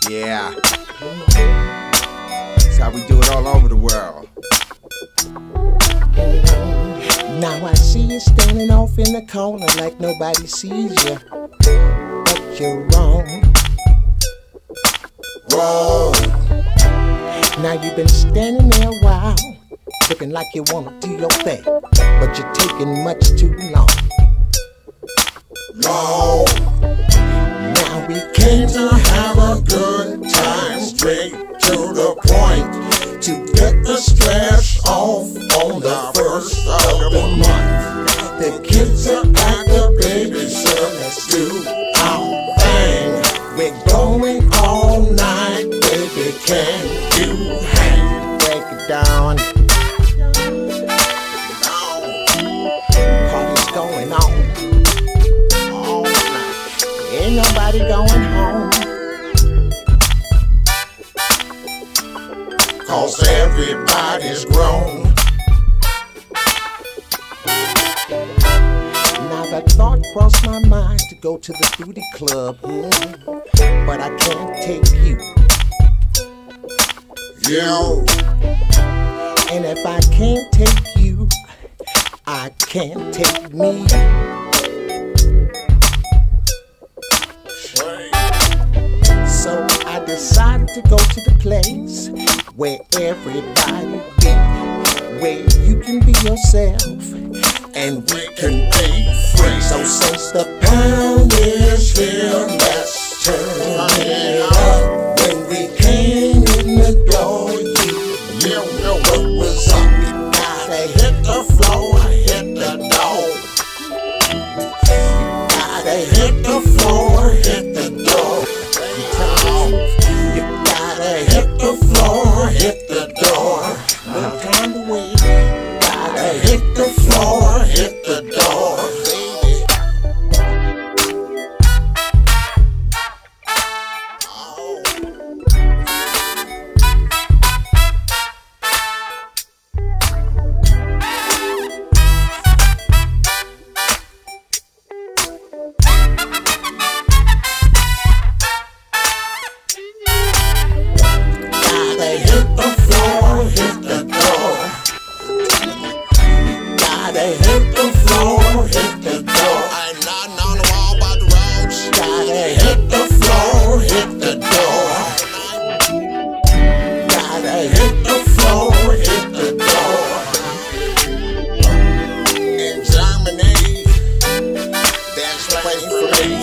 Yeah. That's how we do it all over the world. Now I see you standing off in the corner like nobody sees you. But you're wrong. Wrong. Now you've been standing there a while, looking like you wanna do your thing, but you're taking much too long. Long. Now we came to have a good time, Straight to the point. to get the stress off on the first of the month. The kids are at the baby, so let's do our thing. We're going all night, baby, can you hang? Break it down. Party's going on all night. Ain't nobody going home, 'Cause everybody's grown. Now that thought crossed my mind to go to the booty club, but I can't take you. Yo. And if I can't take you, I can't take me. So I decided to go to the place where everybody be, where you can be yourself and we can be free. So since the pound is here, let's turn it up. When we came in the door, you know what was up. You gotta hit the floor, hit the door. You gotta hit the floor, hit the door. You gotta hit the floor, hit the door. No time to wait. Gotta hit the floor, hit the door, baby. Gotta hit the floor, hit the door. Gotta hit the floor, hit the door. I ain't nothing on the wall about the roads. Gotta hit the floor, hit the door. Gotta hit the floor, hit the door. In Germany, there's plenty for me.